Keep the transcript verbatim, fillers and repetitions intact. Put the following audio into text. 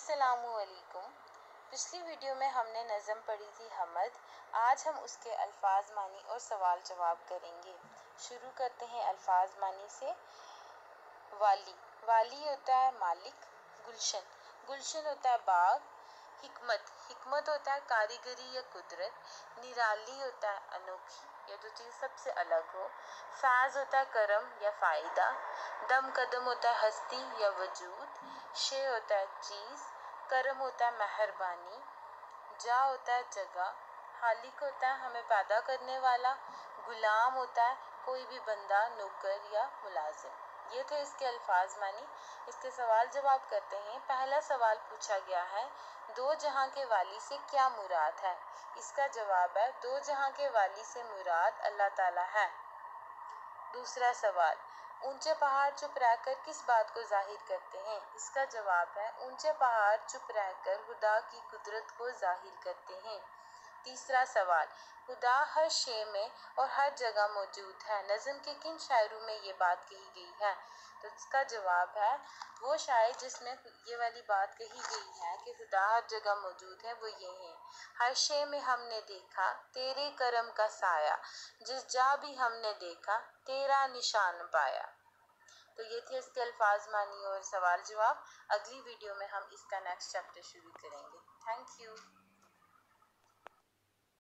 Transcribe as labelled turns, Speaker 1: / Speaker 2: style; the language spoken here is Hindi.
Speaker 1: अस्सलामुअलैकुम। पिछली वीडियो में हमने नज़म पढ़ी थी हमद। आज हम उसके अल्फाज मानी और सवाल जवाब करेंगे। शुरू करते हैं अल्फाज मानी से। वाली, वाली होता है मालिक। गुलशन, गुलशन होता है बाग। हिकमत, हिकमत होता है कारीगरी या कुदरत। निराली होता है अनोखी या जो चीज़ सबसे अलग हो। फैज़ होता है करम या फ़ायदा। दम कदम होता है हस्ती या वजूद। शे होता है चीज़। करम होता है मेहरबानी। जा होता है जगह। हालिक होता है हमें पैदा करने वाला। गुलाम होता है कोई भी बंदा, नौकर या मुलाजिम। ये थे इसके अल्फाज मानी। इसके सवाल जवाब करते हैं। पहला सवाल पूछा गया है, दो जहां के वाली से क्या मुराद है। इसका जवाब है, दो जहां के वाली से मुराद अल्लाह ताला है। दूसरा सवाल, ऊंचे पहाड़ चुप रहकर किस बात को जाहिर करते हैं। इसका जवाब है, ऊंचे पहाड़ चुप रहकर खुदा की कुदरत को जाहिर करते हैं। तीसरा सवाल, खुदा हर शे में और हर जगह मौजूद है। नज़म के किन शायरों में ये बात कही गई है। तो इसका जवाब है, वो शायर जिसमें ये वाली बात कही गई है कि खुदा हर जगह मौजूद है, वो ये है। हर शे में हमने देखा तेरे करम का साया, जिस जा भी हमने देखा तेरा निशान पाया। तो ये थे इसके अल्फाज मानी और सवाल जवाब। अगली वीडियो में हम इसका नेक्स्ट चैप्टर शुरू करेंगे। Thank you.